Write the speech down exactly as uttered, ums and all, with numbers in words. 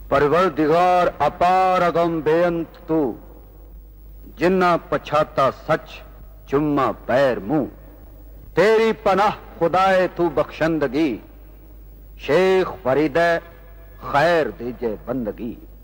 परवरदिगार अपार अगम बेअंत तू, जिन्ना पछाता सच जुम्मा बैर मुंह। तेरी पनाह खुदाए तू बख्शंदगी, शेख फरीदे खैर दीजे बंदगी।